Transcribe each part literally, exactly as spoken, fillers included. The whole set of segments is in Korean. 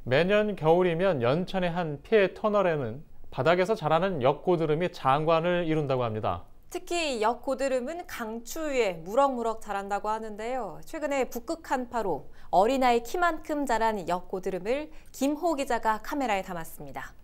매년 겨울이면 연천의 한 피해 터널에는 바닥에서 자라는 역고드름이 장관을 이룬다고 합니다. 특히 역고드름은 강추위에 무럭무럭 자란다고 하는데요. 최근에 북극 한파로 어린아이 키만큼 자란 역고드름을 김호 기자가 카메라에 담았습니다.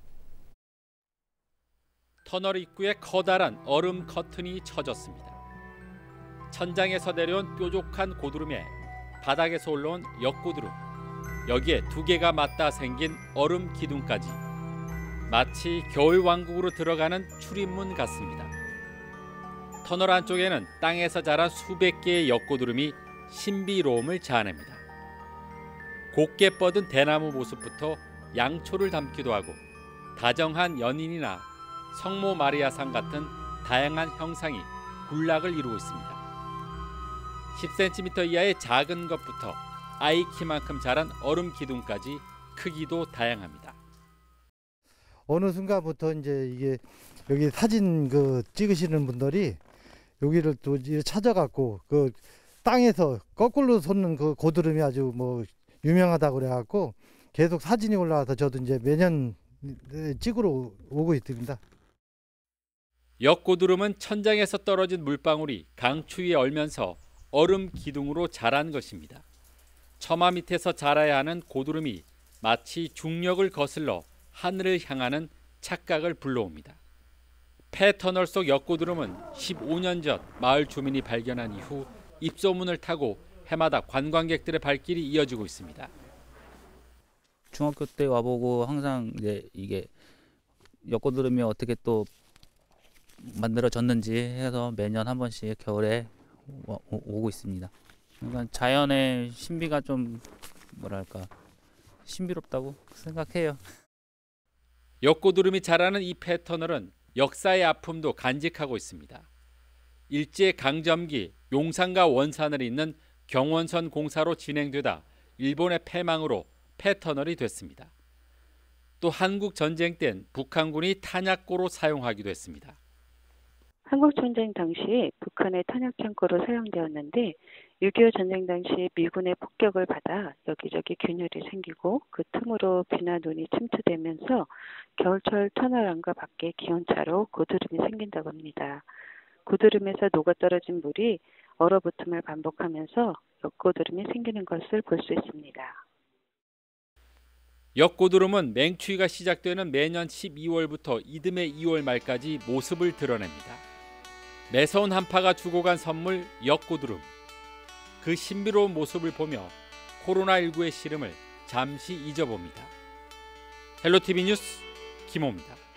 터널 입구에 커다란 얼음 커튼이 쳐졌습니다. 천장에서 내려온 뾰족한 고드름에 바닥에서 올라온 역고드름, 여기에 두 개가 맞닿아 생긴 얼음 기둥까지 마치 겨울왕국으로 들어가는 출입문 같습니다. 터널 안쪽에는 땅에서 자란 수백 개의 역고드름이 신비로움을 자아냅니다. 곱게 뻗은 대나무 모습부터 양초를 담기도 하고 다정한 연인이나 성모 마리아상 같은 다양한 형상이 군락을 이루고 있습니다. 십 센티미터 이하의 작은 것부터 아이 키만큼 자란 얼음 기둥까지 크기도 다양합니다. 어느 순간부터 이제 이게 여기 사진 그 찍으시는 분들이 여기를 또 찾아갖고 그 땅에서 거꾸로 솟는 그 고드름이 아주 뭐 유명하다고 그래갖고 계속 사진이 올라와서 저도 이제 매년 찍으러 오고 있습니다. 역고드름은 천장에서 떨어진 물방울이 강추위에 얼면서 얼음 기둥으로 자란 것입니다. 처마 밑에서 자라야 하는 고드름이 마치 중력을 거슬러 하늘을 향하는 착각을 불러옵니다. 폐터널 속 역고드름은 십오 년 전 마을 주민이 발견한 이후 입소문을 타고 해마다 관광객들의 발길이 이어지고 있습니다. 중학교 때 와보고 항상 이제 이게 역고드름이 어떻게 또 만들어졌는지 해서 매년 한 번씩 겨울에 오고 있습니다. 그러니까 자연의 신비가 좀 뭐랄까 신비롭다고 생각해요. 역고드름이 자라는 이 폐터널은 역사의 아픔도 간직하고 있습니다. 일제 강점기 용산과 원산을 잇는 경원선 공사로 진행되다 일본의 패망으로 폐터널이 됐습니다. 또 한국 전쟁 땐 북한군이 탄약고로 사용하기도 했습니다. 한국전쟁 당시 북한의 탄약창고로 사용되었는데 육이오 전쟁 당시 미군의 폭격을 받아 여기저기 균열이 생기고 그 틈으로 비나 눈이 침투되면서 겨울철 터널 안과 밖에 기온차로 고드름이 생긴다고 합니다. 고드름에서 녹아떨어진 물이 얼어붙음을 반복하면서 역고드름이 생기는 것을 볼 수 있습니다. 역고드름은 맹추위가 시작되는 매년 십이월부터 이듬해 이월 말까지 모습을 드러냅니다. 매서운 한파가 주고 간 선물 역고드름. 그 신비로운 모습을 보며 코로나십구의 시름을 잠시 잊어봅니다. 헬로티비 뉴스 김호입니다.